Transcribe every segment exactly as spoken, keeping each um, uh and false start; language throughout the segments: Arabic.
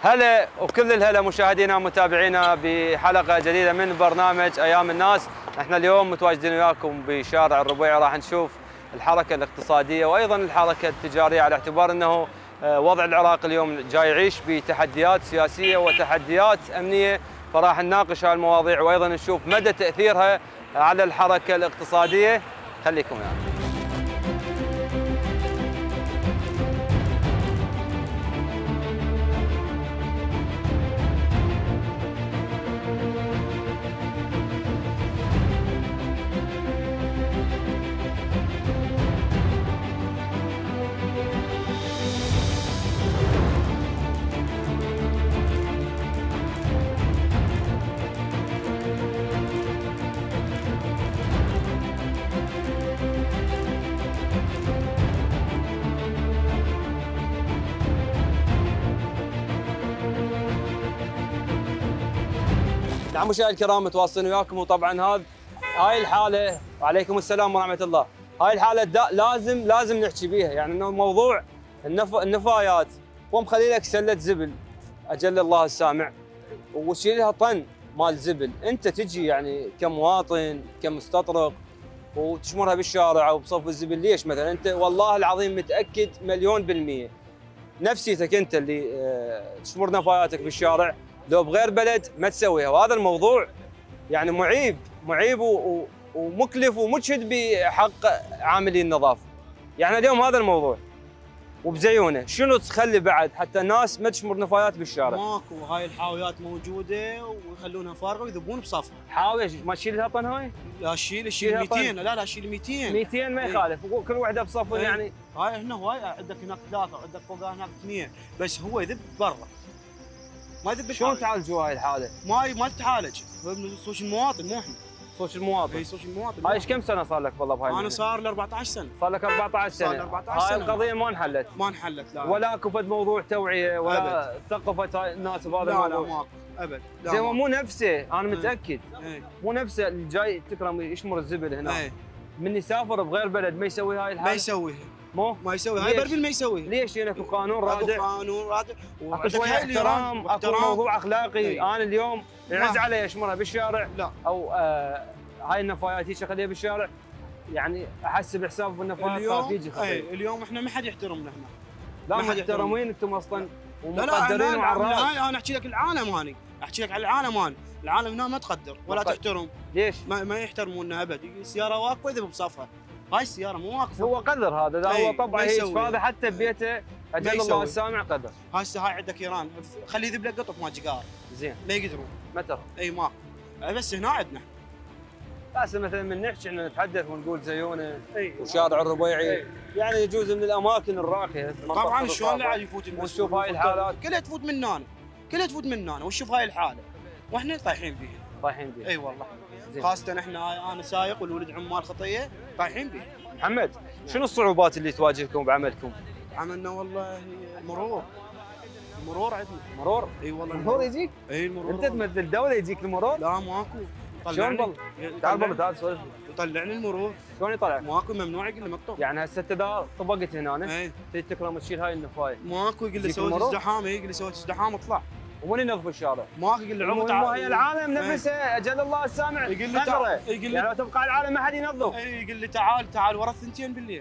هلا وكل الهلا مشاهدينا ومتابعينا بحلقه جديده من برنامج ايام الناس. احنا اليوم متواجدين وياكم بشارع الربيع، راح نشوف الحركه الاقتصاديه وايضا الحركه التجاريه، على اعتبار انه وضع العراق اليوم جاي يعيش بتحديات سياسيه وتحديات امنيه، فراح نناقش هالمواضيع وايضا نشوف مدى تاثيرها على الحركه الاقتصاديه. خليكم يعني. نعم مشاهدينا الكرام، متواصلين وياكم، وطبعا هذا هاي الحاله، وعليكم السلام ورحمه الله. هاي الحاله لازم لازم نحكي بيها، يعني انه موضوع النف... النفايات ومخلي لك سله زبل اجل الله السامع، وتشيل لها طن مال زبل، انت تجي يعني كمواطن كمستطرق وتشمرها بالشارع او بصف الزبل. ليش مثلا انت والله العظيم متاكد مليون بالميه نفسيتك انت اللي تشمر نفاياتك بالشارع لو بغير بلد ما تسويها، وهذا الموضوع يعني معيب معيب ومكلف ومجهد بحق عاملي النظافه. يعني اليوم هذا الموضوع وبزيونه شنو تخلي بعد حتى الناس ما تشمر نفايات بالشارع؟ ماكو، هاي الحاويات موجوده ويخلونها فارغه ويذبون بصفها. حاويه ما تشيل لها طن هاي؟ لا شيل شيل مئتين، لا لا شيل مئتين مئتين ما يخالف، كل وحده بصف يعني. هاي هنا هواي، عندك هناك ثلاثه وعندك فوقها هناك اثنين، بس هو يذب برا ما يذب. شلون تعالجوا هاي الحاله؟ ما ما تتعالج، صوش المواطن مو احنا. صوش المواطن. اي صوش المواطن. هاي ايش كم سنه صار لك والله بهاي؟ انا صار لي أربعة عشر سنه. صار لك أربعة عشر سنه. صار لي أربعة عشر سنه. هاي القضيه ما انحلت. ما انحلت لا. ولا كفت موضوع توعيه ولا ثقفت الناس بهذا الموضوع. لا لا ماكو ابد. زي ما مو نفسه، انا متاكد ايه. مو نفسه اللي جاي تكرم يشمر الزبل هنا. ايه. من يسافر بغير بلد ما يسوي هاي الحاله. ما يسويها. مو ما يسوي هاي بربل ما يسويها. ليش؟ اكو قانون رادع. اكو قانون رادع اكو شويه احترام، اكو موضوع اخلاقي. ايه. انا اليوم يعز علي اشمرها بالشارع لا او آه هاي النفايات هيك اخليها بالشارع، يعني احسب حساب بالنفايات خاف يجي خطير. اي اليوم احنا ما حد يحترمنا هنا. لا محترمين انتم اصلا ومقدرين لا لا وعلى الراس. لا انا احكي لك العالم، هاني احكي لك على العالم، هاني العالم هنا ما تقدر ولا مقدر. تحترم. ليش؟ ما, ما يحترمونا ابد. السياره واقفه يذب بصفها، هاي السياره مو واقفه. هو قدر هذا، لا هو طبعا هيك، فهذا حتى ببيته اجل الله السامع قدر. هسه هاي عندك ايران خلي يذب لك قطف ما جيجار. زين ما يقدرون. متر؟ اي ماكو، بس هنا عندنا. هسه مثلا من نحكي احنا نتحدث ونقول زيونه وشارع الربيعي، يعني يجوز من الاماكن الراقيه. طبعا شلون لا يفوت الناس ونشوف هاي الحالات كلها تفوت مننا، كلها تفوت مننا، ونشوف هاي الحاله واحنا طايحين بيها. طايحين بيها اي والله. خاصه احنا انا سايق والولد عمال خطيه طايحين بيها. محمد شنو الصعوبات اللي تواجهكم بعملكم؟ عملنا والله المرور. المرور عندنا. مرور؟ اي والله المرور يجيك؟ اي المرور. انت تمثل الدوله يجيك المرور؟ لا ماكو. شلون والله؟ تعال والله تعال سولف. يطلعني المرور. شلون يطلع؟ ماكو، ممنوع يقول لي مقطوع. يعني هسه انت اذا طبقت هنا اي تريد تكرم تشيل هاي النفايه ماكو، يقول لي سويت ازدحام، يقول لي سويت ازدحام اطلع. ومن ينظف الشارع؟ ماكو، يقول لي عمر تعال. هي العالم نفسها اجل الله السامع يقول لي تعال، يقول لي يعني لو تبقى العالم ما حد ينظف. اي يقول لي تعال تعال ورا الثنتين بالليل.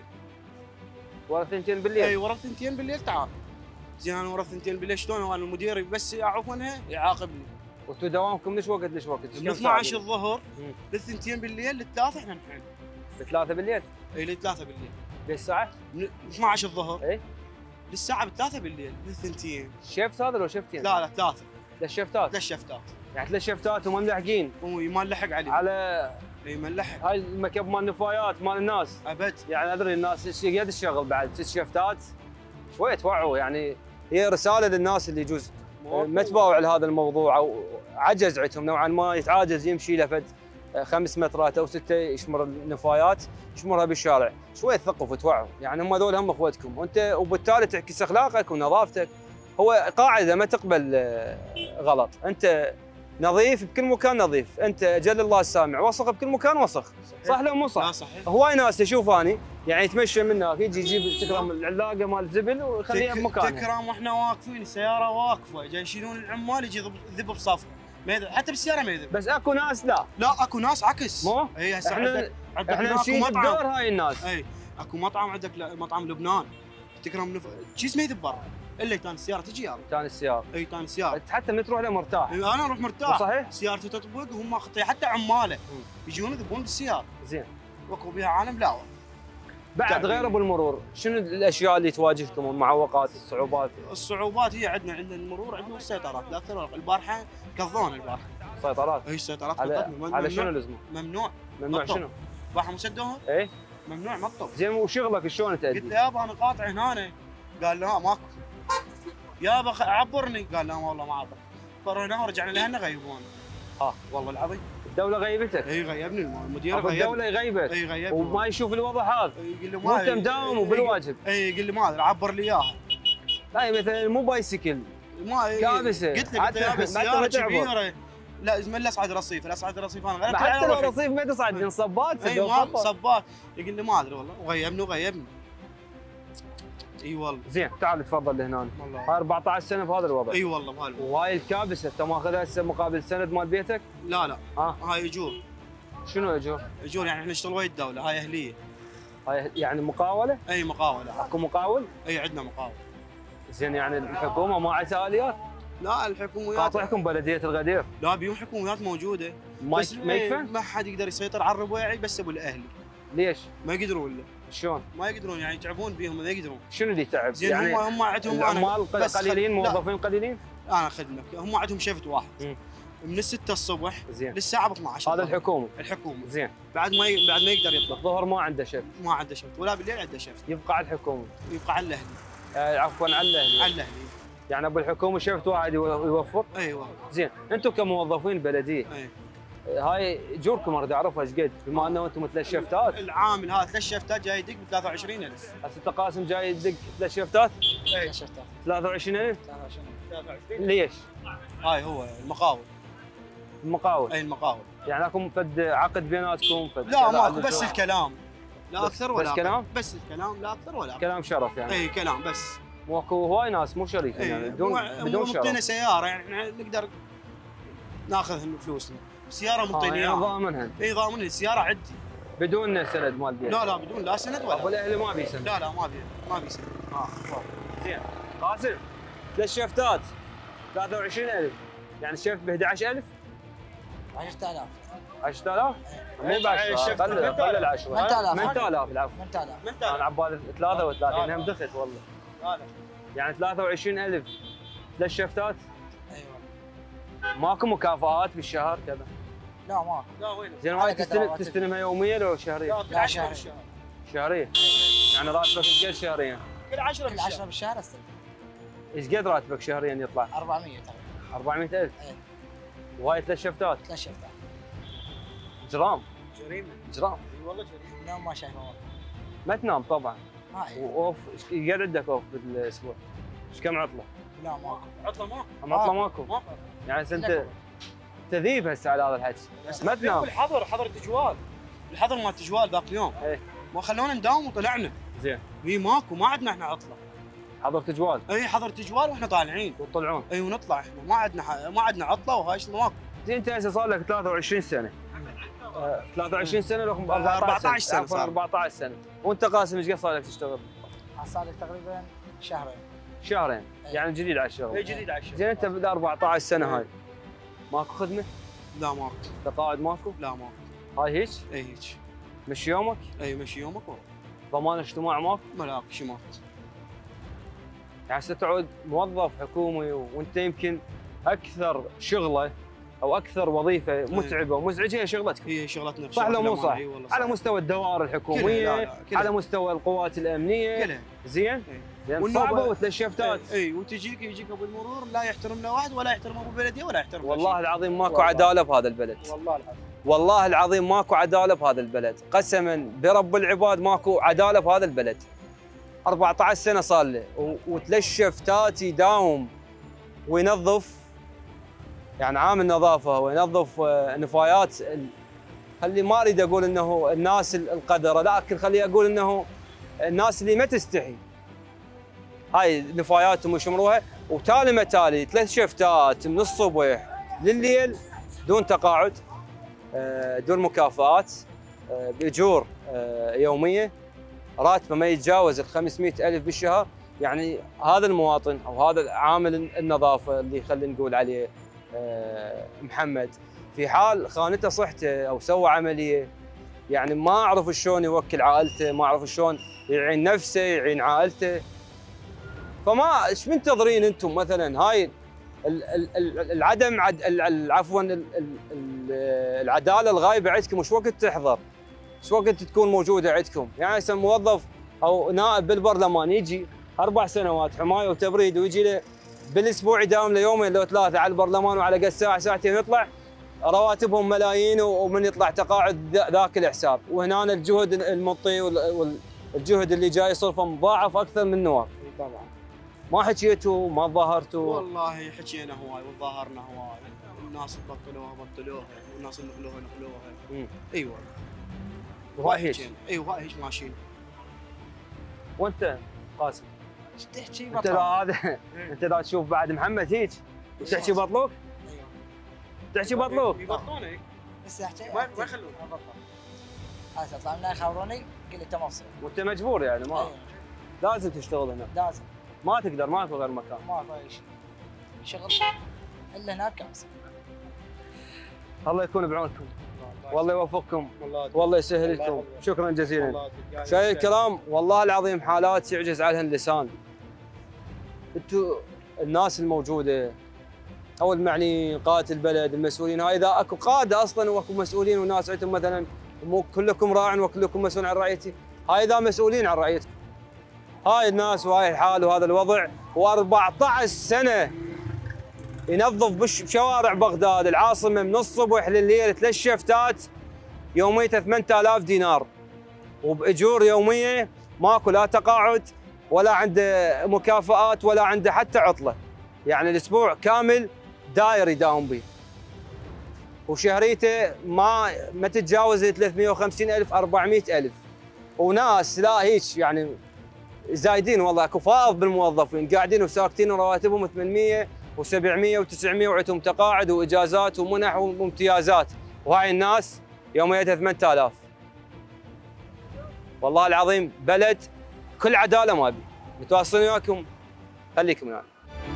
ورا الثنتين بالليل؟ اي ورا الثنتين بالليل تعال. زين انا ورا الثنتين بالليل شلون؟ وانا المدير بس اعرف منها يعاقبني. وانتم دوامكم ليش وقت ليش وقت؟ من اثني عشر الظهر للثنتين بالليل للثلاثه احنا نحن. لثلاثة بالليل؟ اي لثلاثة بالليل. ليش الساعة؟ من اثني عشر الظهر اي للساعة بثلاثة بالليل للثنتين. شيفت هذا لو شفتين؟ لا لا ثلاثة. للشفتات؟ للشفتات. يعني ثلاث شفتات ومنلحقين؟ وي ما نلحق عليه. على اي ما نلحق. هاي المكب مال النفايات مال الناس. ابد. يعني ادري الناس قد الشغل بعد ست شفتات شوية توعوا، يعني هي رسالة للناس اللي يجوز ما تباوع لهذا الموضوع او عجز عندهم نوعا ما، يتعاجز يمشي لفد خمس مترات او سته يشمر النفايات، يشمرها بالشارع، شويه ثقوا وتوعوا، يعني هم هذول هم اخوتكم وانت، وبالتالي تعكس اخلاقك ونظافتك. هو قاعده ما تقبل غلط، انت نظيف بكل مكان نظيف، انت جل الله السامع، وسخ بكل مكان وسخ، صح لو مو صح؟ لا صحيح. هواي ناس اشوف اني يعني يتمشى من هناك يجي يجيب تكرم العلاقه مال الزبل ويخليها بمكانها. تكرم واحنا واقفين السياره واقفه جاي يشيلون العمال يجي يذب بصف، ما يذب حتى بالسياره ما يذب. بس اكو ناس لا لا اكو ناس عكس. مو؟ اي هسه احنا عندك عندك احنا هناك نشيل مطعم. الدور هاي الناس. اي اكو مطعم عندك ل- مطعم لبنان تكرم نف... شيس ما يذب برا الا كان السياره تجي يلا. كان السياره اي كان السياره حتى من تروح له مرتاح. إي انا اروح مرتاح. صحيح؟ سيارته تطبق وهم خطيه حتى عماله يجون يذبون بالسياره. زين. وكو بها عالم لا بعد تعبين. غير ابو المرور، شنو الاشياء اللي تواجهكم المعوقات الصعوبات؟ الصعوبات هي عندنا عندنا المرور عندنا السيطرات لا اكثر ولا أقل. البارحه كظون البارحه. سيطرات اي السيطرات على كظون. على شنو لزمه؟ ممنوع ممنوع مطلوب. شنو؟ البارحه مسدوهم ايه ممنوع مطلوب. زين وشغلك شلون تأدي؟ قلت له يابا انا قاطع هنا. قال لا ماكو. يابا خ- عبرني. قال لا والله ما عبر. فرحنا ورجعنا لهنا غيبونا. اه والله العظيم. الدولة غيبتك؟ اي غيبني المدير أبو غيبني. الدولة يغيبك اي غيبني. وما يشوف الوضع هذا يقول له ما وانت مداوم وبالواجب. اي يقول لي ما ادري عبر لي اياها. لا مثلا مو بايسكل ما كابسة. قلت له قلت حتى- له يابا حتى السياره ما تعبر. كبيره. لا من لا اصعد رصيف لا اصعد رصيف انا غير حتى لو رصيف ما تصعد من صبات اي ما صباك. يقول لي ما ادري والله وغيبني وغيبني. اي والله. زين تعال تفضل لهنا. والله. هاي أربعطعش سنة بهذا الوضع. اي والله بهالوضع. وهاي الكابسة انت ماخذها هسه مقابل سند مال بيتك؟ لا لا ها هاي اجور. شنو اجور؟ اجور يعني احنا نشتغل ويا الدوله هاي اهليه. هاي يعني مقاولة؟ اي مقاوله. اكو مقاول؟ اي عندنا مقاوله. زين يعني الحكومة ما عندها آليات؟ لا الحكوميات قاطعكم بلدية الغدير. لا بيهم حكوميات موجوده. ما بس ما يكفى؟ ما حد يقدر يسيطر على الربيعي بس ابو الاهلي. ليش؟ ما يقدرون له. شلون؟ ما يقدرون يعني يتعبون بيهم ما يقدرون. شنو اللي تعب؟ زين يعني هم هم عندهم العمال بس قليلين خل... لا، موظفين قليلين؟ انا اخدمك هم عندهم شيفت واحد مم. من الستة الصبح زين للساعه اثنعش. هذا الحكومة. الحكومه زين بعد ما ي... بعد ما يقدر يطلع. الظهر ما عنده شيفت. ما عنده شيفت ولا بالليل عنده شيفت. يبقى على الحكومة. يبقى على الاهلي. آه عفوا على الاهلي. على الاهلي. يعني ابو الحكومة شيفت واحد يو- يوفر. ايوه. زين انتم كموظفين بلدية اي هاي اجوركم اريد اعرفها ايش قد بما انه انتم ثلاث شيفتات. العامل هذا ثلاث شيفتات جاي يدق ب ثلاثة وعشرين ألف. هسه انت قاسم جاي يدق ثلاث شيفتات اي شيفتات ثلاثة وعشرين ألف. ثلاثة وعشرين. ليش؟ هاي هو المقاول. المقاول. اي المقاول. يعني لكم فد عقد بيناتكم فد لا كذا ماكو على بس الجو؟ الكلام. لا بس- اكثر ولا بس أقل. كلام؟ بس الكلام لا اكثر ولا أقل. كلام شرف يعني. اي كلام بس. واكو هواي ناس مو شريفين يعني اي بدون مو- بدون مو مطينا شرف. سياره يعني احنا نقدر ناخذ فلوسنا. سياره آه، مطيني يعني اياها. ضامنها اي ضامن السياره عندي. بدون سند مال بيت. لا لا بدون لا سند ابو ولا. الاهلي ما بي سند. لا لا ما بي ما بي سند. اه زين قاسم ثلاث شيفتات ثلاثة وعشرين ألف يعني الشيفت ب أحد عشر ألف. عشرة آلاف عشرة آلاف مو ب عشرة الشيفت قلل ثمانية آلاف. قلل العشرة ثمانية آلاف. ثمانية آلاف العفو. ثمانية آلاف. من انا على بالي ثلاثة وثلاثين لا. هم دخلت والله لا يعني ثلاثة وعشرين ألف ثلاث شيفتات. ايوه. ماكو مكافآت بالشهر كذا؟ لا ماكو. لا وين. زين على هاي قدر تستلم رواتب. تستلمها يوميا لو شهريا؟ لا كل لا، عشرة شهري. بالشهر. شهريا يعني راتبك ايش قد شهريا؟ كل عشرة كل عشرة بالشهر. بالشهر استلم ايش قد راتبك شهريا يطلع؟ أربعمية تقريبا. أربعمية ألف. ايه. وهاي ثلاث شفتات ثلاث شفتات. جرام جريمه. جرام اي والله جريمه. نوم ما شايفه والله. ما تنام طبعا. ما هي. واوف ايش قد عندك اوف بالاسبوع؟ ايش كم عطله؟ لا ماكو. عطله ماكو. هم عطله ماكو ماكو. يعني هسه انت تذيب هسه على هذا الحكي بس ما تنام. الحظر حظر التجوال. الحظر مال التجوال ذاك اليوم. ايه ما خلونا نداوم وطلعنا. زين اي ماكو ما عندنا احنا عطله. حضرت جوال اي حظر تجوال واحنا طالعين. وتطلعون. اي ونطلع احنا ما عندنا ح... ما عندنا عطله وهاي شنو ماكو. زين انت هسه صار لك ثلاثة وعشرين سنه. آه، ثلاثة وعشرين سنه لكم أربعة عشر سنة عفوا صار. أربعة عشر سنه. وانت قاسم ايش قد صار لك تشتغل؟ صار لي تقريبا شهرين. شهرين يعني جديد على الشغل. اي جديد على الشغل. زين انت بال أربعة عشر سنه هاي ماكو خدمه؟ لا ماكو. تقاعد ماكو؟ لا ماكو. هاي هيك؟ اي هيك. مش يومك؟ اي مشي يومك ورا. ضمان اجتماع ماكو؟ ملاك شي ماكو. يعني هسه تعود موظف حكومي وانت يمكن اكثر شغله او اكثر وظيفه متعبه ومزعجه هي شغلتك. هي شغلتنا صح لو مو صح؟ اي والله على مستوى الدوائر الحكوميه، كلها، لا، لا، كلها. على مستوى القوات الامنيه. كلها. زين؟ إي. لان والنوبة- صعبه وثلاث شفتات. اي وتجيك يجيك ابو المرور لا يحترم لا واحد ولا يحترم ابو البلديه ولا يحترم والله العظيم ماكو والله. عداله بهذا البلد. والله العظيم. والله العظيم ماكو عداله بهذا البلد، قسما برب العباد ماكو عداله بهذا البلد. أربعة عشر سنه صار له و- وثلاث شفتات يداوم وينظف. يعني عامل نظافه وينظف آه، نفايات ال- خلي ما اريد اقول انه الناس القذره، لكن خلي اقول انه الناس اللي ما تستحي. هاي نفاياتهم يشمروها، وتالي ما تالي ثلاث شفتات من الصبح لليل دون تقاعد، آه، دون مكافآت، آه، باجور آه، يوميه، راتبه ما يتجاوز ال خمسمئة ألف بالشهر. يعني هذا المواطن او هذا عامل النظافه اللي خلينا نقول عليه آه، محمد، في حال خانته صحته او سوى عمليه، يعني ما اعرف شلون يوكل عائلته، ما اعرف شلون يعين نفسه يعين عائلته. فما ايش منتظرين انتم مثلا؟ هاي ال- ال- ال- العدم عد ال- ال- عفوا ال- ال- ال- العداله الغايبه عندكم، وش وقت تحضر؟ وش وقت تكون موجوده عندكم؟ يعني هسه موظف او نائب بالبرلمان يجي اربع سنوات حمايه وتبريد، ويجي له بالاسبوع يداوم له يومين لو ثلاثه على البرلمان، وعلى قد ساعه ساعتين يطلع رواتبهم ملايين، ومن يطلع تقاعد ذا- ذاك الحساب. وهنا الجهد المطي والجهد اللي جاي يصرفه مضاعف اكثر من نوار. طبعا. ما حكيتوا ما تظاهرتوا؟ والله حكينا هواي وتظاهرنا هواي، الناس بطلوها بطلوها والناس نقلوها نقلوها. امم ايوه وهاي هيك. حكينا. ايوه هاي هيك ماشيين. وانت قاسم ايش تحكي انت لا هذا انت لا تشوف بعد محمد هيك تحكي بطلوك؟ ايوه تحكي بطلوك؟ يبطلونك بس احكي ما ما يخلون. ابطل. هسه طلع لنا يخبروني قلت انت مفصل. وانت مجبور يعني ما أيوة. لازم تشتغل هنا، لازم ما تقدر ماكو غير مكان. ماكو اي شيء شغل الا هناك كاس. الله يكون بعونكم، والله يوفقكم، والله والله يسهل الله لكم، يحفظك. شكرا جزيلا. والله يعني شايف الكلام؟ والله العظيم حالات يعجز عنها اللسان. انتوا الناس الموجوده او المعنيين، قاده البلد، المسؤولين، هاي اذا اكو قاده اصلا واكو مسؤولين وناس عندهم مثلا، مو كلكم راع وكلكم مسؤول عن رعيتي، هاي اذا مسؤولين عن رعيتكم. هاي الناس وهاي الحال وهذا الوضع، وأربعة عشر سنه ينظف بش- بشوارع بغداد العاصمه من الصبح لليل ثلاث شفتات يوميته ثمانية آلاف دينار، وباجور يوميه، ماكو لا تقاعد ولا عنده مكافآت ولا عنده حتى عطله. يعني الاسبوع كامل داير يداوم به، وشهريته ما ما تتجاوز ثلاثمئة وخمسين ألف أربعمئة ألف. وناس لا هيك يعني زايدين، والله اكو فائض بالموظفين قاعدين وساكتين ورواتبهم ثمانمئة وسبعمئة وتسعمئة، وعندهم تقاعد واجازات ومنح وامتيازات، وهاي الناس يوميتها ثمانية آلاف. والله العظيم بلد كل عداله ما بي. متواصلين وياكم، خليكم معنا.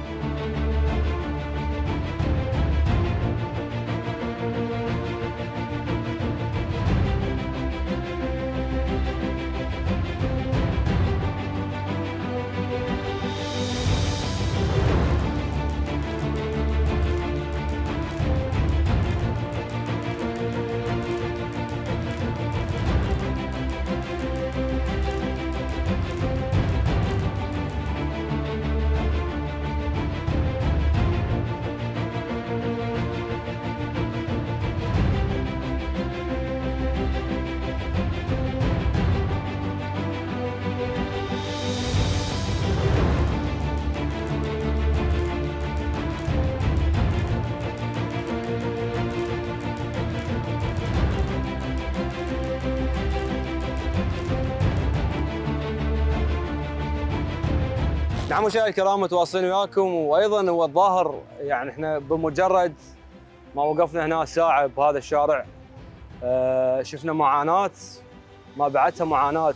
نعم مشاهدينا الكرام، متواصلين وياكم. وايضا هو الظاهر يعني احنا بمجرد ما وقفنا هنا ساعه بهذا الشارع آه شفنا معاناه ما بعدها معاناه،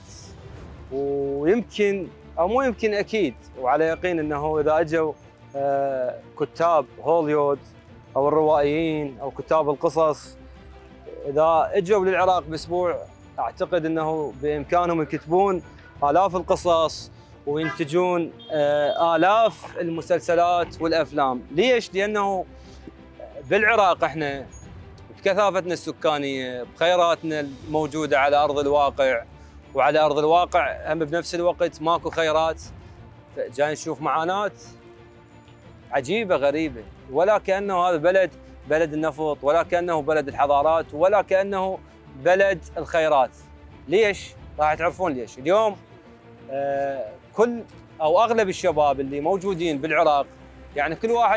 ويمكن او مو يمكن اكيد وعلى يقين انه اذا اجوا آه كتاب هوليوود او الروائيين او كتاب القصص، اذا اجوا للعراق باسبوع اعتقد انه بامكانهم يكتبون الاف القصص وينتجون آه آلاف المسلسلات والأفلام. ليش؟ لأنه بالعراق احنا بكثافتنا السكانية، بخيراتنا الموجودة على أرض الواقع، وعلى أرض الواقع هم بنفس الوقت ماكو خيرات، جاي نشوف معاناة عجيبة غريبة، ولا كأنه هذا بلد بلد النفط، ولا كأنه بلد الحضارات، ولا كأنه بلد الخيرات. ليش؟ راح تعرفون ليش. اليوم آه كل او اغلب الشباب اللي موجودين بالعراق، يعني كل واحد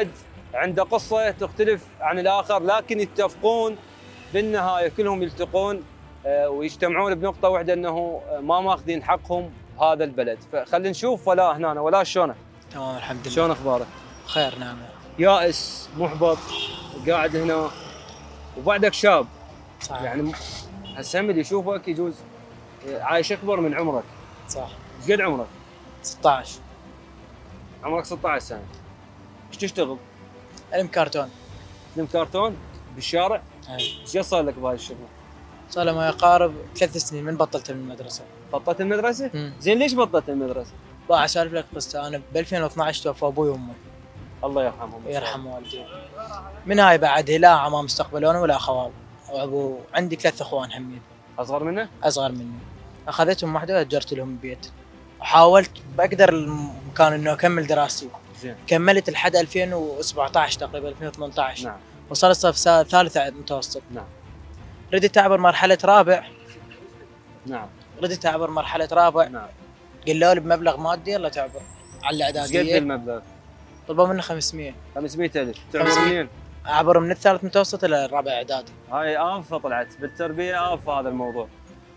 عنده قصه تختلف عن الاخر، لكن يتفقون بالنهايه كلهم يلتقون آه، ويجتمعون بنقطه واحده انه ما ماخذين حقهم هذا البلد. فخلينا نشوف ولا هنا ولا شلونك؟ تمام الحمد لله. شلون اخبارك؟ خير نعم. يائس محبط قاعد هنا وبعدك شاب صح. يعني هسه هم اللي يشوفك يجوز عايش اكبر من عمرك. صح. ايش قد عمرك؟ ستة عشر. عمرك ستة عشر سنه. ايش تشتغل؟ علم كرتون. تلم كرتون بالشارع؟ اي. ايش صار لك بهاي الشغل؟ صار له ما يقارب ثلاث سنين من بطلت من المدرسه. بطلت المدرسه؟ مم. زين ليش بطلت المدرسه؟ بقى اسولف لك قصه. انا ب ألفين واثناشر توفى ابوي وامي الله يرحمهم. ويرحم والدي. من هاي بعد لا عمام استقبلوني ولا اخوال. وابو عندي ثلاث اخوان همين اصغر منه؟ اصغر مني. اخذتهم واحده واجرت لهم البيت. وحاولت بقدر المكان انه اكمل دراستي. زين. كملت لحد ألفين وسبعطعش تقريبا ألفين وثمانطعش. نعم. وصلت صف سا- ثالث متوسط. نعم. رديت اعبر مرحله رابع. نعم. رديت اعبر مرحله رابع. نعم. قالوا لي بمبلغ مادي يلا تعبر على ايش قد الاعداديه. المبلغ؟ طلبوا مني خمسمية. خمسمية ألف. تعبر خمسمية. منين؟ اعبر من الثالث متوسط الى الرابع اعدادي. هاي آفة طلعت بالتربية، آفة هذا الموضوع.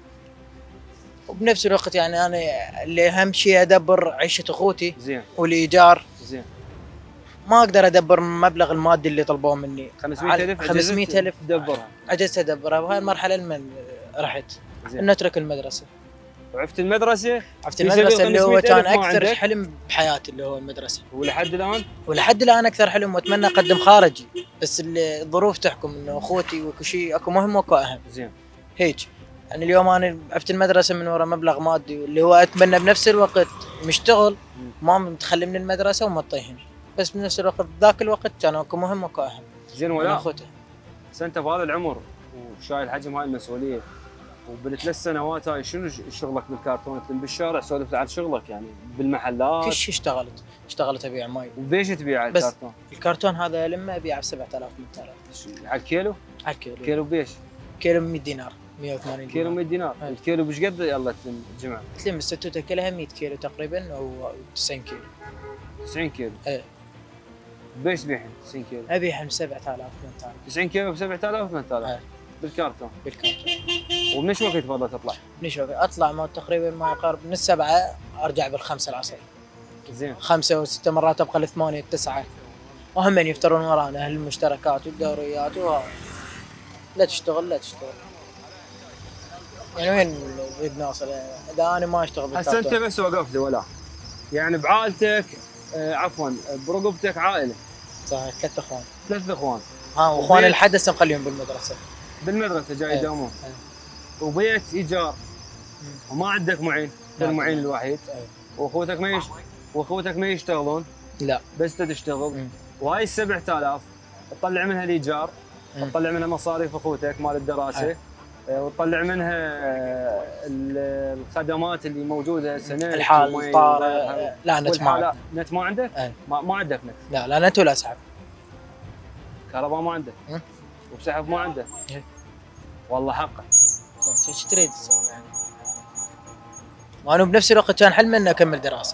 وبنفس الوقت يعني انا اللي اهم شيء ادبر عيشه اخوتي زين. والايجار. زين. ما اقدر ادبر المبلغ المادي اللي طلبوه مني. خمسمية ألف خمسمية ألف تدبرها. عجزت ادبرها. وهاي المرحله لمن رحت زين. انه اترك المدرسه. وعفت المدرسة؟ عرفت في سبيل المدرسه اللي هو خمسمية كان ألف ما اكثر عندك؟ حلم بحياتي اللي هو المدرسه. ولحد الآن؟ ولحد الان اكثر حلم واتمنى اقدم خارجي. بس اللي الظروف تحكم انه اخوتي واكو شيء اكو مهم واكو اهم. زين. هيك يعني اليوم انا عرفت المدرسه من وراء مبلغ مادي اللي هو اتمنى بنفس الوقت مشتغل ما متخلي من المدرسه وما تطيهني. بس بنفس الوقت ذاك الوقت كان اكو مهم واكو اهم. زين أنا ولا؟ اخوته. بس أنت بهذا العمر وشايل حجم هاي المسؤولية وبالثلاث سنوات هاي شنو شغلك بالكرتون؟ تلم بالشارع؟ سولف عن شغلك يعني بالمحلات؟ كل شيء اشتغلت. اشتغلت ابيع ماي. وبيش تبيع بس الكرتون؟ الكرتون هذا لما ابيعه ب سبعة آلاف ثمانية آلاف على الكيلو؟ على الكيلو. كيلو بيش؟ كيلو مية دينار مية وثمانين كيلو مية دينار. أي. الكيلو بش قد يلا تلم جمعة؟ تلم الستوته كلها مية كيلو تقريبا او تسعين كيلو. تسعين كيلو. ايه. بيش تبيعهم تسعين كيلو؟ ابيعها ب سبعة آلاف ثمانية آلاف تسعين كيلو ب سبعة آلاف ثمانية آلاف أي. بالكرتون. بالكرتون. ومن ايش وقت تفضل تطلع؟ نشوف اطلع ما تقريبا ما يقارب من السبعه ارجع بالخمسه العصر. زين. خمسه وسته مرات ابقى الثمانيه التسعه. وهم يفترون ورانا اهل المشتركات والدوريات وهذا. لا تشتغل لا تشتغل. يعني وين نريد نوصل؟ اذا انا ما اشتغل هسه انت بالكرتون. بس وقفت ولا؟ يعني بعائلتك آه عفوا برقبتك عائله صحيح ثلاث اخوان. ثلاث اخوان ها واخواني وبيت- لحد هسه مخليهم بالمدرسه. بالمدرسه جاي أي. يداومون أي. وبيت ايجار وما عندك معين، انت نعم. المعين الوحيد أي. واخوتك ما يش... واخوتك ما يشتغلون لا. بس انت تشتغل. مم. وهاي ال سبعة آلاف تطلع منها الايجار، مم. تطلع منها مصاريف اخوتك مال الدراسه أي. آه، وتطلع منها آه، ال- الخدمات اللي موجوده سنه الحال ومي طارئ. وغيرها. لا نت ما والحالة- عندي. نت ما عندك؟ أي. ما, ما عندك نت. لا لا نت ولا اسحب. كهرباء ما عندك. مم. وبسحب ما عندك. إيه. والله حقه. ايش تريد تسوي يعني؟ وانا بنفس الوقت كان حلمي اني اكمل دراسه.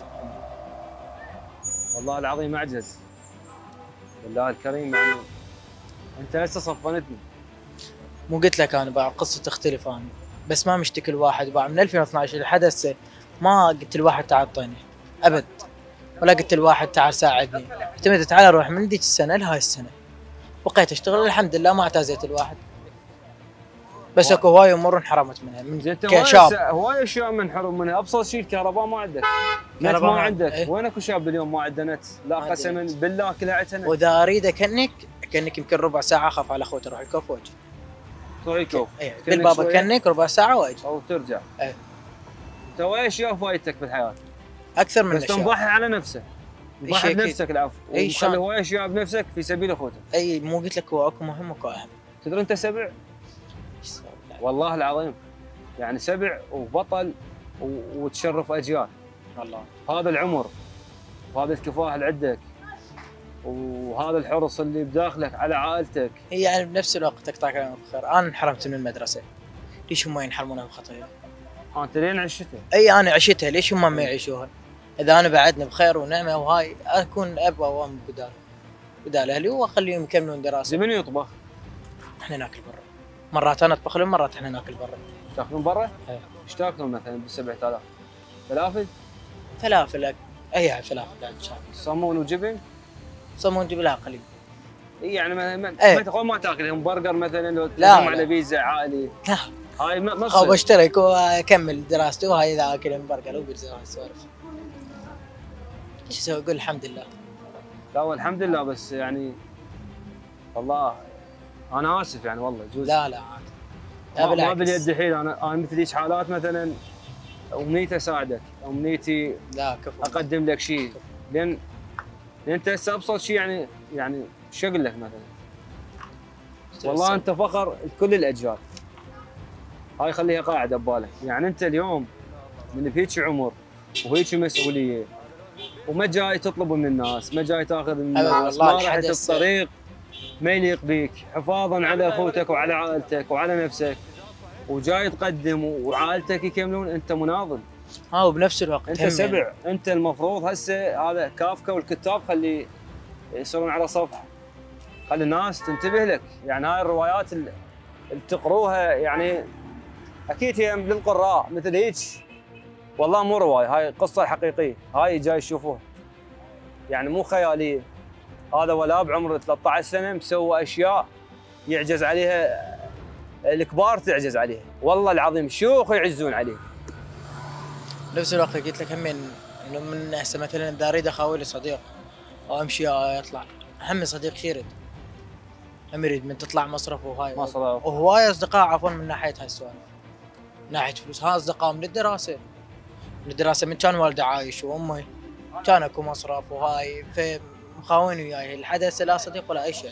والله العظيم اعجز. بالله الكريم يعني انت هسه صفنتني. مو قلت لك انا بعد قصه تختلف انا. بس ما مشتكي الواحد بعد من ألفين واثناشر لحد هسه ما قلت الواحد تعال اعطيني ابد. ولا قلت الواحد تعال ساعدني. اعتمدت على روح من ذيك السنه لهاي السنه. بقيت اشتغل الحمد لله ما اعتزيت الواحد. بس اكو هواي امور انحرمت منها من زين انت كشاب. هواي هواي اشياء منحرم منها، ابسط شيء الكهرباء ما عندك. نت كهرباء ما ما- عندك. إيه. وين اكو شاب اليوم ما عنده نت؟ لا ما عنده قسما نت. بالله كلها عتنت. واذا اريد اكنك كانك يمكن ربع ساعه اخاف على اخوتي اروح الكوف واجي. تروح الكوف اي كأنك بالباب شوية. كنك ربع ساعه واجي. او ترجع. إيه. انت هواي اشياء فايتك بالحياه. اكثر من بس الاشياء. تنضحي على نفسك. شيء تضحي أكيد. بنفسك العفو. أي ومخلي شلون؟ هواي اشياء بنفسك في سبيل اخوتك. اي مو قلت لك هو اكو مهم واكو اهم. تدري انت سبع؟ والله العظيم يعني سبع وبطل و... وتشرف اجيال. والله هذا العمر وهذا الكفاح اللي عندك وهذا الحرص اللي بداخلك على عائلتك. هي يعني بنفس الوقت اقطع كلامك بخير. انا انحرمت من المدرسه. ليش هم ينحرمونها بخطايا؟ ها انت لين عشتها. اي انا عشتها ليش هم ما يعيشوها؟ اذا انا بعدني بخير ونعمه وهاي اكون اب او ام بدال. بدال اهلي واخليهم يكملون دراسه. منو يطبخ؟ احنا ناكل برا، مرات انا اطبخ لهم، مرات احنا ناكل برا. تاكلون برا؟ ايه. ايش تاكلون مثلا ب سبعة آلاف؟ فلافل؟ فلافل أك- اي فلافل ان شاء الله. صمون وجبن؟ صمون جيب لها قليل. اي يعني ما ما, ايه. ما تقول ما تاكل همبرجر مثلا لو لا، تقوم لا. على بيتزا عائلي. لا هاي ما ما او تصير. بشترك واكمل دراسته وهاي اذا اكل همبرجر وبيتزا وهاي السوالف. ايش اسوي؟ اقول الحمد لله. لا والحمد لله، بس يعني والله انا اسف يعني والله جوز. لا لا عادي. لا ما, ما بالعكس. باليد الحين. انا انا مثل هيك حالات مثلا امنيتي اساعدك، امنيتي لا كفو. اقدم لك شيء، لان لان انت هسه ابسط شيء يعني يعني شغلك مثلا. والله انت فخر لكل الاجيال. هاي خليها قاعده ببالك، يعني انت اليوم من بهيك عمر وهيك مسؤوليه وما جاي تطلب من الناس، ما جاي تاخذ من أبد الناس، والله ما رحت الحدث- الطريق ما يليق بيك، حفاظا على اخوتك وعلى عائلتك وعلى نفسك، وجاي تقدم وعائلتك يكملون، انت مناضل، ها وبنفس الوقت انت هم سبع، يعني. انت المفروض هسه هذا كافكا والكتاب خلي يصيرون على صفحه، خلي الناس تنتبه لك، يعني هاي الروايات اللي تقروها يعني اكيد هي للقراء مثل هيك، والله مو روايه، هاي قصه حقيقيه، هاي جاي يشوفوها يعني مو خياليه. هذا ولا بعمر ثلاثة عشر سنه مسوى اشياء يعجز عليها الكبار، تعجز عليها والله العظيم، شيوخ يعزون عليه. نفس الوقت قلت لك هم انه من هسه مثلا اذا اريد اخاوي لي صديق او امشي اطلع، هم صديق شي يريد، هم يريد من تطلع مصرف وهاي مصرف. وهواي اصدقاء عفوا من ناحيه هاي السوالف، من ناحيه فلوس. ها اصدقاء من الدراسه، من الدراسه من كان والدي عايش وامي كان اكو مصرف وهاي، فمخاوين وياي الحدث لا صديق ولا اي شيء.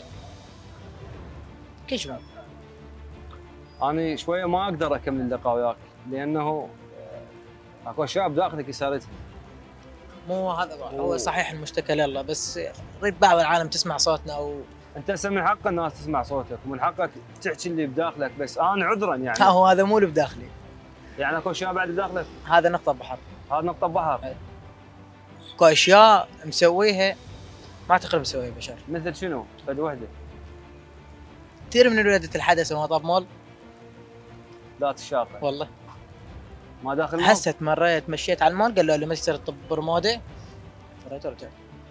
كل شيء انا شويه ما اقدر اكمل اللقاء وياك لانه اكو اشياء بداخلك صارت. مو هذا هو صحيح المشتكى لله، بس ريد بعض العالم تسمع صوتنا و انت هسه من حق الناس تسمع صوتك ومن حقك تحكي اللي بداخلك، بس انا عذرا يعني ها هو هذا مو اللي بداخلي، يعني اكو اشياء بعد بداخلك، هذا نقطه بحر. هذا نقطه بحر. اكو اشياء مسويها ما اعتقد مسويها بشر. مثل شنو؟ فد وحده كثير من ولادة الحدث وما طاب مول ذات الشاقه والله. ما داخل المول؟ هسه مريت مشيت على المول قالوا لي ما تشتري طب برموده، فريت ورجعت.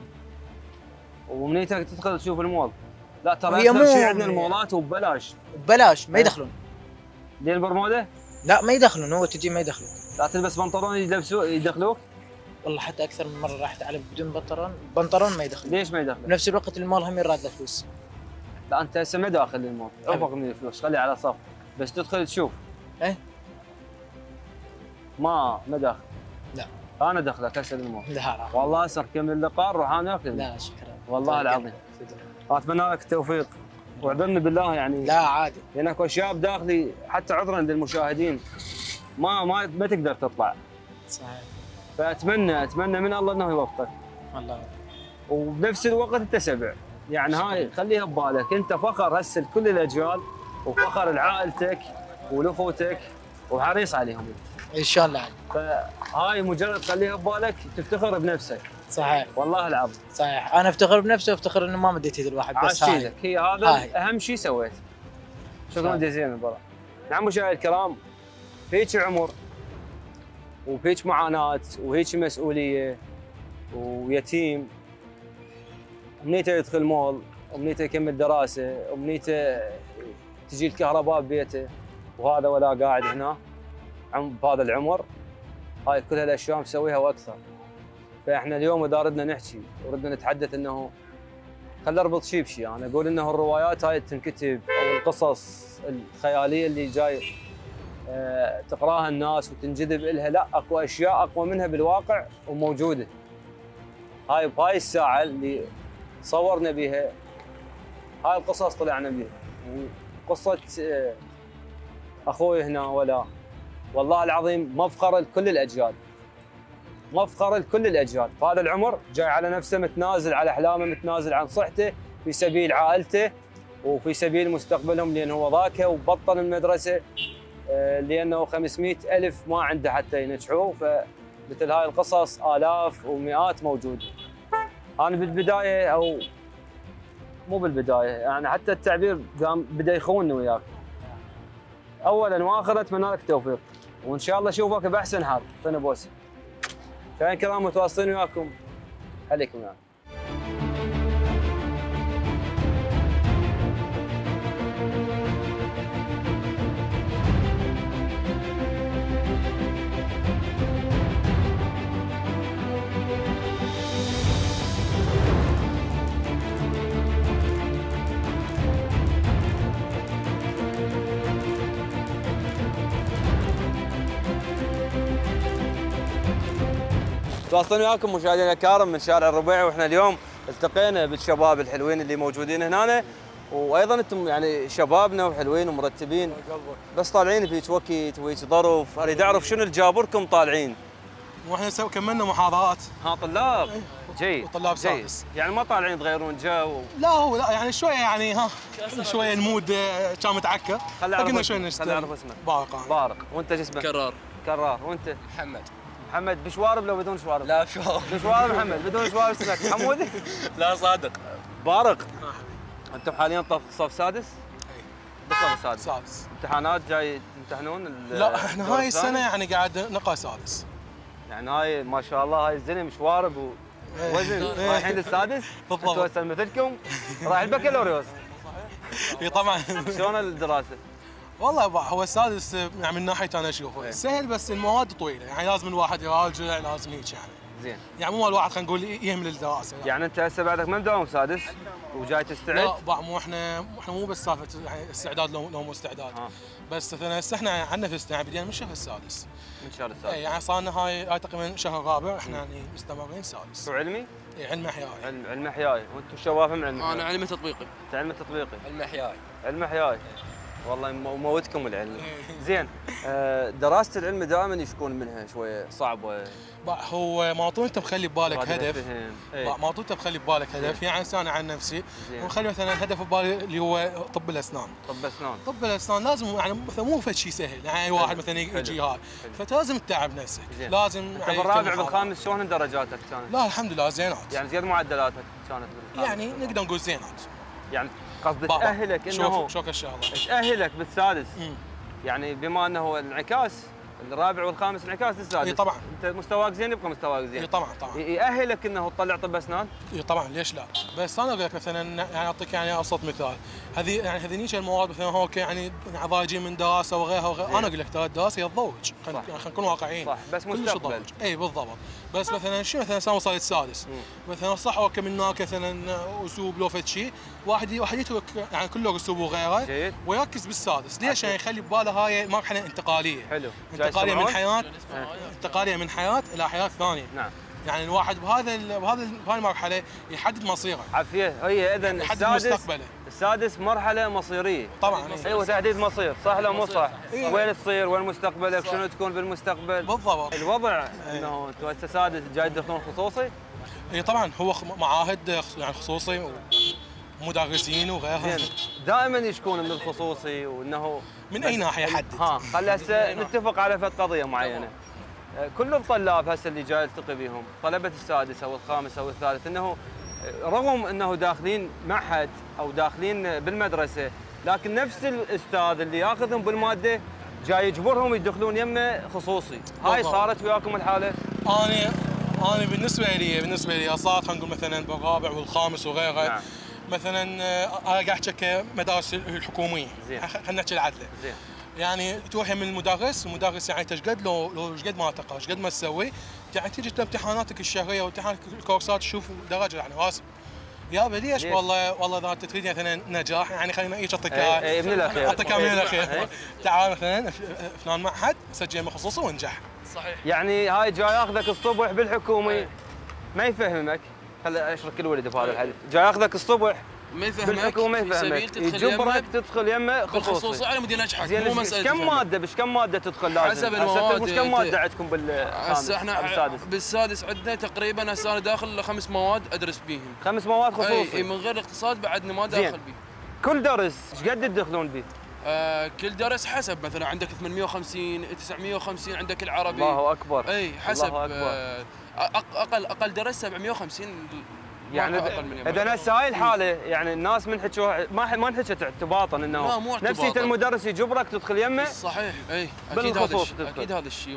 ومنيتك تدخل تشوف المول؟ لا ترى هي اكثر مو- شيء عندنا المولات وببلاش. ببلاش ما أه. يدخلون. لين برموده؟ لا ما يدخلون، هو تجي ما يدخلون. لا تلبس بنطلون يلبسوه يدخلوك؟ والله حتى اكثر من مره رحت على بدون بنطلون، بنطلون ما يدخلون. ليش ما يدخلوك؟ بنفس الوقت المول هم يراد له فلوس. لا انت هسه ما داخل المول، أبد. افق من الفلوس خلي على صف، بس تدخل تشوف. ايه ما ما داخل. لا. انا دخلك هسه المول. لا لا والله هسه كمل اللقاء نروح انا اخذ. لا شكرا والله العظيم. اتمنى لك التوفيق واعذرني بالله يعني، لا عادي. لان اكو اشياء بداخلي حتى عذرا للمشاهدين ما ما ما تقدر تطلع، صحيح فاتمنى اتمنى من الله انه يوفقك، والله. وبنفس الوقت انت سبع، يعني هاي خليها ببالك، انت فخر هسه لكل الاجيال وفخر لعائلتك ولاخوتك وحريص عليهم، ان شاء الله عادي. فهاي مجرد خليها ببالك تفتخر بنفسك. صحيح والله العظيم صحيح. انا افتخر بنفسي وافتخر انه ما مديت ايد الواحد، بس عاش هاي ايدك، هي هذا هاي. اهم شيء سويت. شكرا صحيح. جزيلا براء. نعم مشاهدينا الكرام، هيك عمر وهيك معاناه وهيك مسؤوليه ويتيم، امنيته يدخل مول، امنيته يكمل دراسه، امنيته تجي الكهرباء ببيته، وهذا ولا قاعد هنا عم بهذا العمر، هاي كل هالاشياء مسويها واكثر. فاحنا اليوم اذا ردنا نحكي وردنا نتحدث انه خلينا نربط شيء بشيء، انا اقول انه الروايات هاي تنكتب او القصص الخياليه اللي جاي أه تقراها الناس وتنجذب لها، لا اكو اشياء اقوى منها بالواقع وموجوده. هاي بهاي الساعه اللي صورنا بها هاي القصص طلعنا بها، قصه أه اخوي هنا ولا، والله العظيم مفخره لكل الاجيال، مفخره لكل الاجيال، فهذا العمر جاي على نفسه متنازل على احلامه، متنازل عن صحته في سبيل عائلته وفي سبيل مستقبلهم، لان هو ذاك وبطل المدرسه لانه خمسمئة ألف ما عنده حتى ينجحوه، فمثل هاي القصص آلاف ومئات موجوده. انا بالبدايه او مو بالبدايه، يعني حتى التعبير قام بدا يخونني وياك. اولا واخرا اتمنى لك التوفيق، وان شاء الله اشوفك باحسن حال في نبوسي. مشاهدينا الكرام متواصلين وياكم، خليكم ويانا. تواصلنا وياكم مشاهدينا الكرام من شارع الربيع، واحنا اليوم التقينا بالشباب الحلوين اللي موجودين هنا، وايضا انتم يعني شبابنا وحلوين ومرتبين، بس طالعين فيك وقت وهيك ظرف، اريد اعرف شنو اللي جابركم طالعين؟ واحنا سو كملنا محاضرات. ها طلاب؟ جيد. وطلاب جيد. سادس. يعني ما طالعين تغيرون جو؟ لا هو لا يعني شويه يعني ها شويه المود آه، كان متعكر. خلي اعرف فقلنا شويه اسمك. نشتغل. خلي اعرف اسمك. بارق أنا. بارق. وانت شو اسمك؟ كرار. كرار. وانت؟ محمد. محمد بشوارب لو بدون شوارب؟ لا شوارب. بشوارب محمد، بدون شوارب اسمك حمودي؟ لا صادق. بارق. انتم حاليا طف صف سادس؟ اي بالصف السادس. سادس. امتحانات جاي تمتحنون ال- لا احنا الدور هاي السنه الثاني؟ يعني قاعد نقرا سادس. يعني هاي ما شاء الله هاي الزلمه مشوارب ووزن إيه. رايحين للسادس؟ بالضبط. انتوا هسه مثلكم رايح البكالوريوس. اي طبعا. شلون الدراسه؟ والله بقى هو السادس يعني من ناحيه انا اشوفه إيه. سهل، بس المواد طويله يعني لازم الواحد يراجع، لازم هيك يعني. زين. يعني مو الواحد خلينا نقول يهمل الدراسه يعني. يعني انت هسه بعدك ما مداوم سادس وجاي تستعد؟ لا بقى مو احنا احنا مو بس سالفه يعني استعداد لو لو مو استعداد. آه. بس مثلا هسه احنا عن نفسنا يعني بدينا من الشهر السادس. من شهر السادس. اي يعني صار لنا هاي هاي تقريبا شهر رابع احنا يعني مستمرين سادس. شو علمي؟ اي علم احيائي. علم علم احيائي، وانتم الشباب هم علم انا احيائي. علمي تطبيقي. انت علم تطبيقي. علم احيائي. علم احيائي. والله موتكم العلم. زين، آه، دراسه العلم دائما يشكون منها شويه صعبه. بقى هو معطول انت مخلي ببالك رادة هدف. الفهم. إيه. بقى معطول انت مخلي ببالك هدف، يعني انا عن نفسي زين. ومخلي مثلا هدف ببالي اللي هو طب الاسنان. طب اسنان. طب الاسنان لازم يعني مثلا مو فد شيء سهل، يعني اي واحد مثلا يجي هاي، فلازم تتعب نفسك. زين. لازم انت يعني بالرابع تكون بالخامس شلون درجاتك كانت؟ لا الحمد لله زينات. يعني زين معدلاتك كانت بالخامس؟ يعني نقدر نقول زينات. يعني قصدي بابا، تاهلك انه شوف شوف الشغله. تاهلك بالسادس. مم. يعني بما انه الانعكاس الرابع والخامس انعكاس للسادس. اي طبعا. انت مستواك زين يبقى مستواك اي زين. طبعا طبعا. يأهلك انه تطلع طب اسنان؟ اي طبعا ليش لا؟ بس انا اقول لك مثلا يعني اعطيك يعني ابسط مثال، هذه يعني هذينيك المواد مثلا هو يعني ضايجين من دراسه وغيرها وغيرها، انا اقول لك ترى الدراسه هي تضوج، خلينا خلينا نكون واقعيين. صح، بس كلش مستقبل. تضوج. اي بالضبط، بس مثلا شو مثلا سام وصلت السادس، مثلا صح اوكي من هناك مثلا اسلوب لو فد شيء، واحد واحد يترك يعني كله اسلوب وغيره جيد. ويركز بالسادس، ليش؟ يعني يخلي بباله هاي مرحله انتقاليه. حلو. جاي انتقاليه من تسمعون؟ حياه انتقاليه من حياه الى حياه ثانيه. نعم. يعني الواحد بهذا ال- بهذا ال- بهاي المرحله يحدد مصيره، عافيه. هي اذا يحدد السادس مستقبله. السادس مرحله مصيريه. طبعا ايوه تحديد مصير، صح لو مو صح؟ إيه. وين تصير؟ وين مستقبلك؟ شنو تكون بالمستقبل؟ بالضبط. الوضع انه انتم هسه سادس جاي تدخلون خصوصي؟ اي طبعا هو خ- معاهد خ- يعني خصوصي ومدرسين وغيرها. زين، دائما يشكون من الخصوصي وانه من اي ناحيه يحدد؟ ها خلي هسه نتفق على فد قضيه معينه. آه، كل الطلاب هسه اللي جاي التقي بهم طلبه السادس او الخامس او الثالث انه آه، رغم انه داخلين معهد او داخلين بالمدرسه، لكن نفس الاستاذ اللي ياخذهم بالماده جاي يجبرهم يدخلون يمه خصوصي. هاي بالضبط. صارت وياكم الحاله؟ انا انا بالنسبه لي بالنسبه لي صارت خلينا نقول مثلا بالرابع والخامس وغيره. نعم. مثلا آه، انا قاعد احكي كمدارس الحكوميه. زين. خ- خلينا نحكي العدله. زين. يعني توهم المدرس، المدرس يعني انت ايش قد لو لو ايش قد ما تقرا ايش قد ما تسوي، يعني تيجي انت امتحاناتك الشهريه وامتحانات الكورسات تشوف درجه يعني راسب. يابا ليش؟ ليش؟ والله والله اذا انت تريد مثلا نجاح يعني خلينا هيك اعطيك إيه، إيه، من الأخير. اعطيك من إيه. الاخير. إيه. تعال مثلا ف- فلان معهد سجل خصوصي وانجح. صحيح. يعني هاي جاي ياخذك الصبح بالحكومي ما يفهمك. خلي اشرك الولد بهذا الحديث. جاي ياخذك الصبح ما يفهمك بالحكومه في سبيل يفهمك، تدخل يجبرك يمه تدخل يمه بالخصوصي خصوصي. على مود ينجحك، زين، مو إيش- مساله كم تفهم. ماده بش كم ماده تدخل لازم؟ حسب هسه المواد. مش كم أنت- ماده عندكم بالخامس هسه احنا بالسادس؟ بالسادس عندنا تقريبا هسه انا داخل خمس مواد ادرس بيهم. خمس مواد اي إي، خصوصي. من غير الاقتصاد بعدني ما زين. داخل بيه. كل درس ايش قد تدخلون به؟ آه كل درس حسب، مثلا عندك ثمانمئة وخمسين تسعمئة وخمسين عندك العربي. الله اكبر. اي حسب. الله أكبر. آه أق- اقل اقل درس سبعمئة وخمسين يعني أقل من اذا يومين. هسه هاي الحاله يعني الناس من حكوا ما ما انحكت اعتباطا لا، انه مو اعتباطاً. نفسيه المدرس يجبرك تدخل يمه. صحيح اي اكيد هذا بالخصوص الشيء تدخل. اكيد هذا الشيء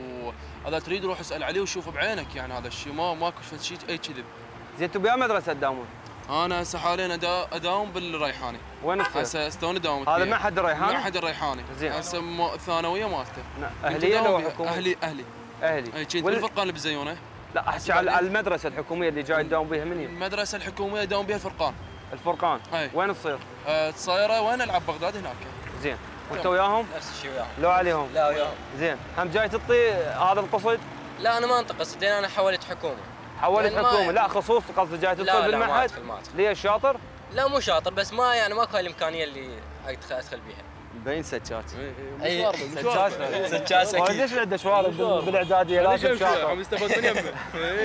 وهذا تريد روح اسال عليه وشوفه بعينك يعني هذا الشيء ما ماكو شيء اي كذب. زين انتم بأي مدرسه تداومون؟ انا هسه حاليا أدا- اداوم بالريحاني. وين تصير؟ هسه استوني داومت هذا فيها. معهد الريحاني؟ معهد الريحاني. زين. هسه م- الثانويه مالته. نعم. كنت اهليه أداوم لو بها. حكوميه؟ اهلي اهلي اهلي اي كنت وال- بالفرقان اللي بزيونه. لا احكي على المدرسه الحكوميه اللي جاي تداوم بها من هي؟ المدرسه الحكوميه اداوم بها الفرقان. الفرقان. أي. وين تصير؟ أه تصايره وين العب بغداد هناك. زين وانت وياهم؟ نفس الشيء وياهم. لو عليهم؟ لا وياهم. زين هم جاي تعطي هذا القصد؟ لا انا ما انتقص لان انا حولت حكومه. حولت لأن ما- حكومه لا خصوص قصدي جاي تدخل لا لا ما بالمعهد؟ ادخل ما ادخل. ليش شاطر؟ لا مو شاطر بس ما يعني ماكو هاي الامكانيه اللي ادخل ادخل بيها. مبين سجاد. اي سجاد سجاس اكيد. ليش عنده شوارب بالاعداديه لازم شاطر؟ عم يستفاد من يمه.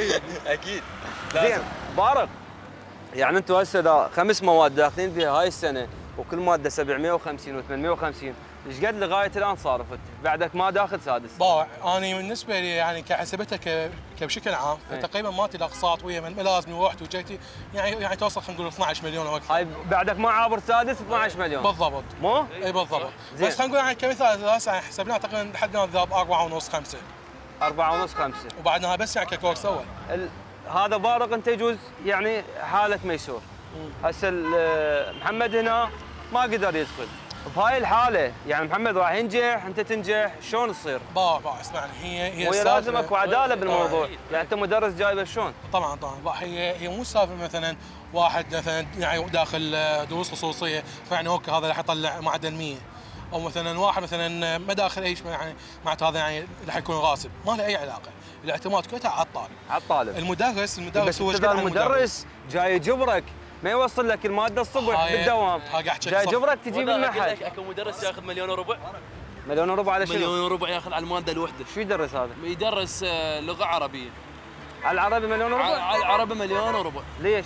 اكيد. زين بارق يعني انتم هسه دا خمس مواد داخلين فيها هاي السنه وكل ماده سبعمية وخمسين و850 ايش قد لغايه الان صارفت؟ بعدك ما داخل سادس. باع انا بالنسبه لي يعني كحسبتها ك... كبشكل عام أي. فتقريبا مالتي الاقساط ويا من ملازمي ورحت وجيتي يعني يعني توصل خلينا نقول اثنعش مليون او اكثر. هاي بعدك ما عابر سادس اثنعش مليون. بالضبط. مو؟ اي بالضبط. زين. بس خلينا نقول يعني كمثال هسه يعني حسبناها تقريبا حدنا ذاب أربعة ونص خمسة أربعة ونص خمسة. وبعدها بس يعني ككورس اول. ال... هذا بارق انت يجوز يعني حاله ميسور. هسه ال- محمد هنا ما قدر يدخل. بهاي الحاله يعني محمد راح ينجح انت تنجح شلون تصير؟ باع باع اسمعني هي هي وهي السالفة- لازم اكو عداله بالموضوع، آه. يعني انت مدرس جايبه شلون؟ طبعا طبعا باع هي هي مو سالفه مثلا واحد مثلا يعني داخل آه، دروس خصوصيه فيعني اوكي هذا راح يطلع معدل مية او مثلا واحد مثلا ما داخل اي شيء يعني معناته هذا يعني راح يكون غاصب ما له اي علاقه. الاعتماد كله على الطالب. على الطالب. المدرس المدرس بس هو انت ايش قد إذا عن المدرس جاي يجبرك ما يوصل لك الماده الصبح هاي- بالدوام، هاي قاعد أحكي جاي صح. يجبرك تجيب المعهد. اكو مدرس ياخذ مليون وربع. مليون وربع على شنو؟ مليون وربع ياخذ على الماده الوحده. شو يدرس هذا؟ يدرس آه، لغه عربيه. على العربي مليون وربع؟ على العربي مليون وربع. ليش؟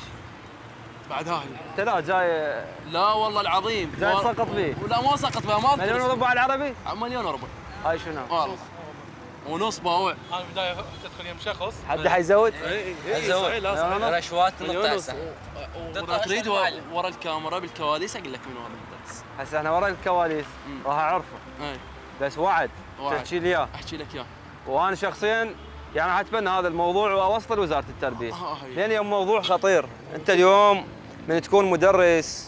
بعد هاي. انت لا جاي لا والله العظيم. جاي ما- تسقط فيه. لا ما سقط بها ما مليون أدرس. وربع على العربي؟ مليون وربع هاي شنو؟ والله ونص باوع. انا بدايه تدخل يم شخص حد حيزود؟ اي أزود. صحيح لا صحيح. رشوات مليون نقطع ونص. سنة. واذا تريد ورا الكاميرا بالكواليس اقول لك منو هذا المدرس. هسه احنا ورا الكواليس مم. راح اعرفه اي بس وعد وعد. تحكي لي اياه. احكي لك اياه. وانا شخصيا يعني اتبنى هذا الموضوع واوصله لوزاره التربيه. آه، هي. لان اليوم موضوع خطير، انت اليوم من تكون مدرس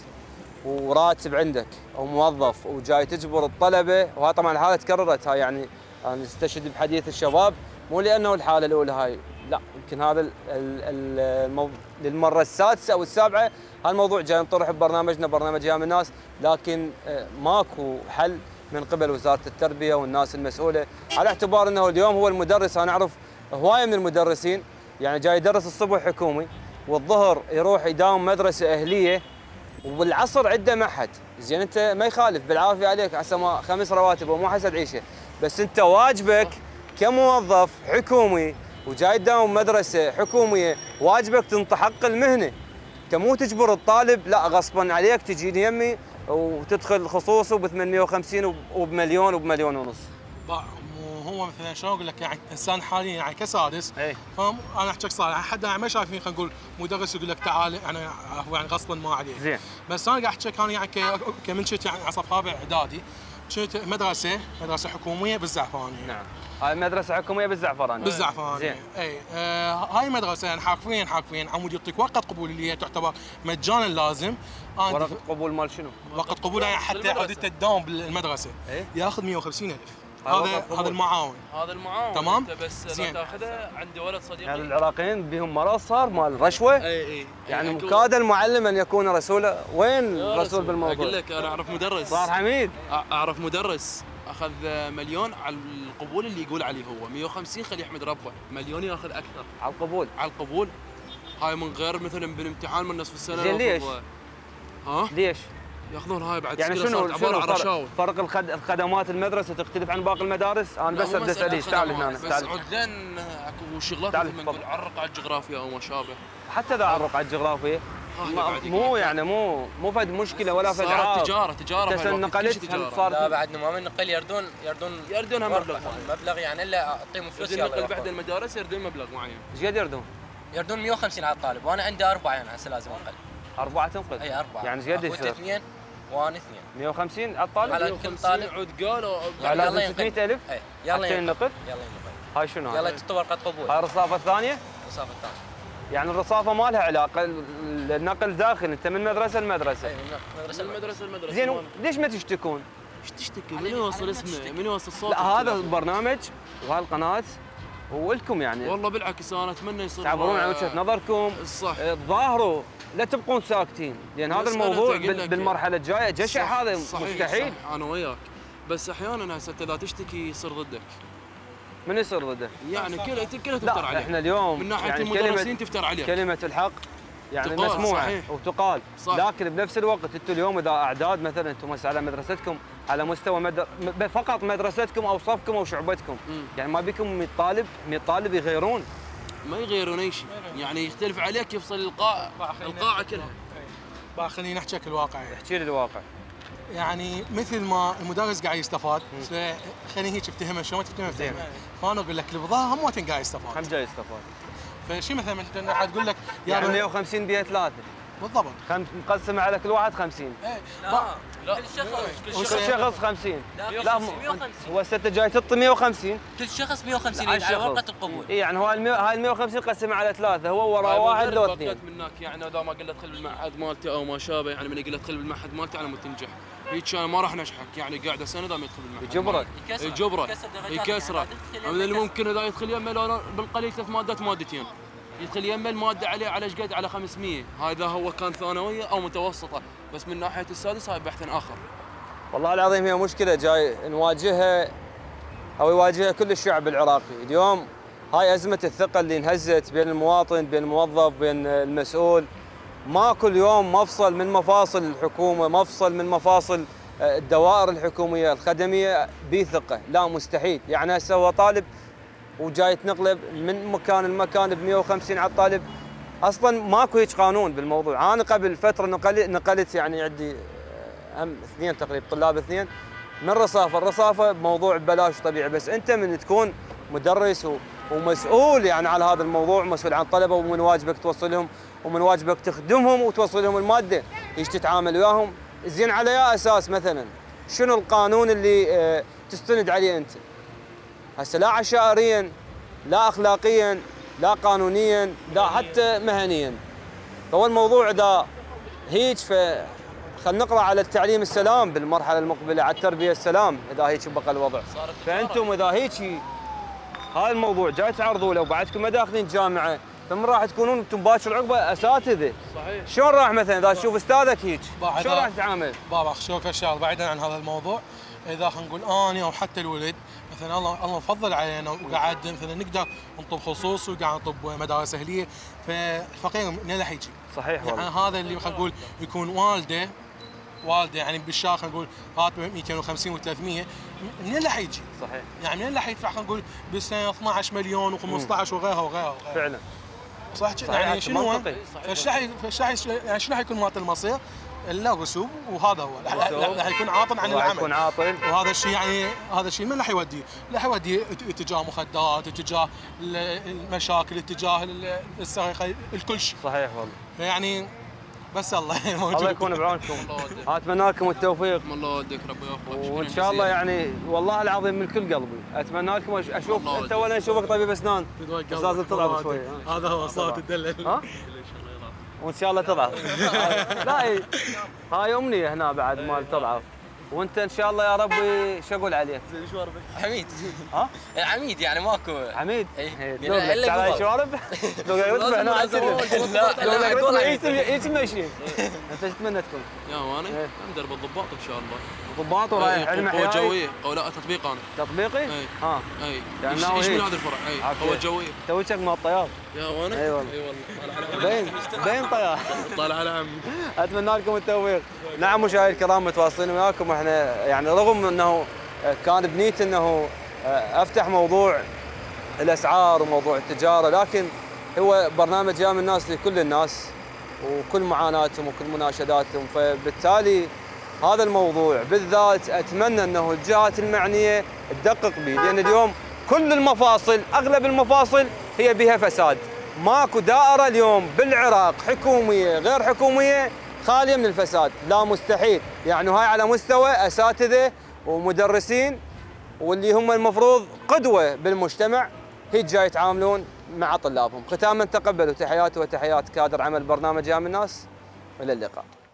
وراتب عندك او موظف وجاي تجبر الطلبه، وهذا طبعا الحاله تكررت هاي يعني انا استشهد بحديث الشباب مو لانه الحاله الاولى هاي، لا يمكن هذا ال- ال- المو... للمره السادسه او السابعه هالموضوع جاي ينطرح ببرنامجنا برنامج ايام الناس، لكن آه، ماكو حل من قبل وزاره التربيه والناس المسؤوله، على اعتبار انه اليوم هو المدرس. انا اعرف هوايه من المدرسين يعني جاي يدرس الصبح حكومي والظهر يروح يداوم مدرسه اهليه وبالعصر عنده معهد، زين انت ما يخالف بالعافيه عليك عسى ما خمس رواتب ومو حسد عيشه، بس انت واجبك كموظف حكومي وجاي تداوم مدرسه حكوميه واجبك تنطي حق المهنه. انت مو تجبر الطالب لا غصبا عليك تجيني يمي وتدخل خصوصي ب ثمانمية وخمسين وبمليون وبمليون ونص. باع مو هو مثلا شلون اقول لك يعني انسان حاليا يعني كسادس اي فاهم انا احكي لك صراحه حتى يعني ما شايفين خلينا نقول مدرس يقول لك تعال يعني هو يعني غصبا ما عليه. زين. بس انا قاعد احكي لك انا يعني ك- كمن كنت يعني عصب رابع اعدادي كنت مدرسه مدرسه حكوميه بالزعفرانيه. نعم. هاي مدرسه حكوميه بالزعفرانيه. بالزعفرانيه. زين. اي آه هاي المدرسه يعني حرفيا حرفيا عمود يعطيك ورقه قبول اللي هي تعتبر مجانا لازم. أنا ورقه قبول مال شنو؟ ورقه قبول يعني حتى بالمدرسة. عدت تداوم بالمدرسه إيه؟ ياخذ مية وخمسين ألف. هاي هذا ورقة قبول. هذا المعاون. هذا المعاون. تمام؟ انت بس زين. لا تاخذها. عندي ولد يعني صديقي. العراقيين بهم مرض صار مال رشوه، اي اي يعني أكو- كاد المعلم ان يكون رسولا، وين يا الرسول رسول. بالموضوع؟ اقول لك انا اعرف مدرس. صار حميد. أ- اعرف مدرس اخذ مليون على القبول اللي يقول عليه هو مية وخمسين خليه يحمد ربه، مليون ياخذ اكثر على القبول. على القبول. هاي من غير مثلا بالامتحان من نصف السنه. زين ليش؟ المفروض- ها ليش؟ ياخذون هاي بعد يعني سكيلة شنو صارت عباره شنو عن فرق, رشاوي. فرق الخد... الخدمات المدرسه تختلف عن باقي المدارس؟ انا بس لا، مو ابدا مسألة اساليش تعال خدمات، هنا بس تعال. عدلن اكو شغلات تعال مثل ما تفضل. نقول على الرقعه الجغرافيه او ما شابه. حتى اذا عرق على الجغرافيه هاي ما- بعد مو يقول لك. يعني مو مو فد مشكله ولا فد صارت عائق. تجاره تجاره بس بهالوقت، كل نقلت شيء هل تجاره. صار لا بعد ما من نقل يردون يردون يردونها ورقة. مبلغ معين. مبلغ يعني الا اعطيهم فلوس يردون يلا نقل ياخذون. بحد المدارس يردون مبلغ معين. ايش قد يردون؟ يردون مئة وخمسين على الطالب وانا عندي اربعه يعني هسه لازم انقل. اربعه تنقل؟ اي اربعه. يعني ايش قد وانت يصير؟ اثنين وانا اثنين. مئة وخمسين على الطالب؟ على كل طالب عود قالوا يعني لازم ستمئة ألف؟ اي يلا حتى ينقل؟ يلا ينقل. هاي شنو هاي؟ يلا تطور ورقه قبول. هاي الرصافه الثانيه؟ الرصافه الثانيه. يعني الرصافه ما لها علاقه، النقل داخل، انت من مدرسه لمدرسه. اي من مدرسه المدرسه المدرسه. زين ليش ما تشتكون؟ ايش تشتكي؟ من يوصل اسمه؟ من يوصل صوت؟ لا هذا البرنامج وهاي القناه ولكم يعني والله بالعكس انا اتمنى يصير تعبرون عن وجهه نظركم، صح، تظاهروا، لا تبقون ساكتين، لان هذا الموضوع بالمرحله الجايه جشع، هذا مستحيل. صح انا وياك، بس احيانا هسه اذا تشتكي يصير ضدك. من يصير ضده؟ يعني كلها كلها تفتر عليه. احنا اليوم من ناحيه يعني المدرسين تفتر عليه. كلمه الحق يعني مسموعه صحيح. وتقال صح. لكن بنفس الوقت انتم اليوم اذا اعداد مثلا انتم على مدرستكم على مستوى مدر... فقط مدرستكم او صفكم او شعبتكم، مم. يعني ما بيكم مئة طالب مئة طالب يغيرون؟ ما يغيرون اي شيء، يعني يختلف عليك يفصل القاعه القاعه كلها. بقى خليني نحكي لك الواقع. احكي لي الواقع. يعني مثل ما المدرس قاعد يستفاد، خليني هيك افتهمها شلون تفتهمها افتهمها. فانا اقول لك البضاعه هم وقت قاعد يستفاد. هم جاي يستفاد. فشي مثلا انت حتقول لك يعني مئة وخمسين بيها ثلاثه. بالضبط. خم... مقسمه على كل واحد خمسين. ايه لا لا كل شخص كل شخص خمسين. لا هو انت جاي تعطي مئة وخمسين. كل شخص مئة وخمسين على ورقه القبول. اي يعني هو هاي ال مئة وخمسين قسمه على ثلاثه، هو وراه واحد لو اثنين. منك يعني اذا ما قلت ادخل بالمعهد مالتي او ما شابه، يعني من يقول ادخل بالمعهد مالتي على مود تنجح. هيك انا ما راح نجحك، يعني قاعده سنه اذا ما يدخل بالمعهد. يجبرك. يجبره. يكسره. من اللي ممكن اذا يدخل يمه بالقليل ثلاث مادات مادتين. يدخل يمه الماده عليه على ايش قد؟ على خمسمئة، هذا هو كان ثانويه او متوسطه، بس من ناحيه السادس هاي بحث اخر. والله العظيم هي مشكله جاي نواجهها او يواجهها كل الشعب العراقي، اليوم هاي ازمه الثقه اللي انهزت بين المواطن، بين الموظف، بين المسؤول. ما كل يوم مفصل من مفاصل الحكومه، مفصل من مفاصل الدوائر الحكوميه الخدميه بثقه، لا مستحيل، يعني هسه هو طالب وجاي تنقلب من مكان لمكان ب مئة وخمسين على الطالب، اصلا ماكو هيك قانون بالموضوع. انا قبل فتره نقلت نقلت يعني عندي هم اثنين تقريبا طلاب اثنين من رصافه، الرصافه بموضوع ببلاش طبيعي، بس انت من تكون مدرس ومسؤول يعني على هذا الموضوع، مسؤول عن طلبه، ومن واجبك توصلهم ومن واجبك تخدمهم وتوصل لهم الماده، ايش تتعامل وياهم، زين على اي اساس مثلا؟ شنو القانون اللي تستند عليه انت؟ هسه لا عشائريا، لا اخلاقيا، لا قانونيا، لا حتى مهنيا. فهو الموضوع اذا هيك ف خلينا نقرا على التعليم السلام بالمرحله المقبله، على التربيه السلام اذا هيك بقى الوضع. فانتم اذا هيك هذا الموضوع جاي تعرضوا له وبعدكم ما داخلين جامعه، فمن راح تكونون انتم باكر عقبه اساتذه. صحيح. شلون راح مثلا اذا تشوف استاذك هيك شلون راح تتعامل؟ بابا شوف الشغله بعيدا عن هذا الموضوع، اذا خلينا نقول اني او حتى الولد مثلا الله الله مفضل علينا وقاعد مثلا نقدر نطب خصوصي وقاعد نطب مدارس اهليه، فالفقير منين راح يجي؟ صحيح والله. يعني هذا اللي خلينا نقول يكون والده والده يعني بالشهر خلينا نقول راتبه مئتين وخمسين وثلاثمئة، منين راح يجي؟ صحيح. يعني منين راح يدفع خلينا نقول بالسنه اثنعش مليون وخمسطعش وغيرها وغيرها. فعلا. صح يعني شنو ايش راح ايش راح يعني شنو راح يكون مالت المصير؟ الا رسوب، وهذا هو راح يكون عاطل عن العمل. يكون عاطل، وهذا الشيء يعني هذا الشيء من راح يوديه؟ راح يوديه اتجاه مخدرات، اتجاه المشاكل، اتجاه السرقه، الكل شيء. صحيح والله. يعني بس الله موجود. الله يكون بعونكم. اتمنى لكم التوفيق. الله يوديك ربي يوفقك. وان شاء الله يعني والله العظيم من كل قلبي اتمنى لكم اشوف انت ولا اشوفك طبيب اسنان، بس لازم تضعف شوي. هذا هو صوت الدلل. ها؟ وان شاء الله تضعف. لا هاي امنيه هنا بعد مال تضعف. وانت ان شاء الله يا ربي شو اقول عليك؟ شوارب عميد. ها؟ عميد يعني ماكو عميد؟ اي دوق لك تعال شوارب؟ دوق لك رتبه هنا على السلم. دوق لك رتبه ايش ماشي؟ انت ايش تتمنى تكون؟ يا وانا ندرب الضباط ان شاء الله. ضباط ورايح علم احيائي؟ قوة جوية، او لا تطبيق انا. تطبيقي؟ اي ها اي يعني ايش من هذا الفرع؟ اي قوة جوية. انت وجهك مال الطيار. يا وانا؟ اي والله. اي والله. باين باين طيار. طالع على عمي. اتمنى لكم التوفيق. نعم مشاهدينا الكرام متواصلين وياكم، احنا يعني رغم انه كان بنيتي انه افتح موضوع الاسعار وموضوع التجاره، لكن هو برنامج جاء من الناس لكل الناس وكل معاناتهم وكل مناشداتهم، فبالتالي هذا الموضوع بالذات اتمنى انه الجهات المعنيه تدقق به، لان اليوم كل المفاصل اغلب المفاصل هي بها فساد، ماكو دائره اليوم بالعراق حكوميه غير حكوميه خاليه من الفساد، لا مستحيل. يعني هاي على مستوى اساتذه ومدرسين واللي هم المفروض قدوه بالمجتمع، هيك جاي يتعاملون مع طلابهم. ختاما تقبلوا تحياتي وتحيات كادر عمل برنامج يا من الناس، والى اللقاء.